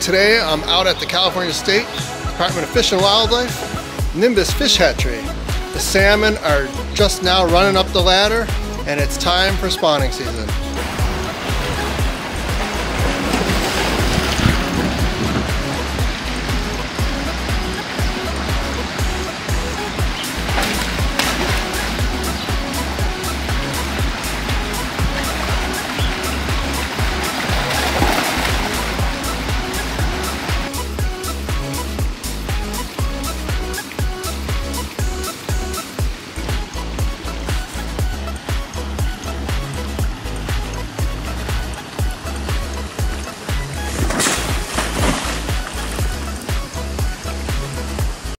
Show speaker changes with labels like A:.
A: Today I'm out at the California State Department of Fish and Wildlife, Nimbus Fish Hatchery. The salmon are just now running up the ladder and it's time for spawning season.